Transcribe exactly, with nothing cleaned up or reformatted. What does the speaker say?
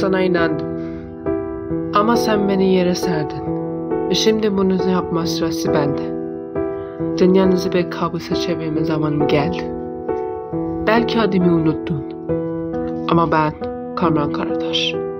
sana inandım. Ama sen beni yere serdin. Şimdi bunu yapma sırası bende. Dünyanızı bir kabusa çevirme zamanım geldi. Belki adımı unuttun. Ama ben Kamran Karataş.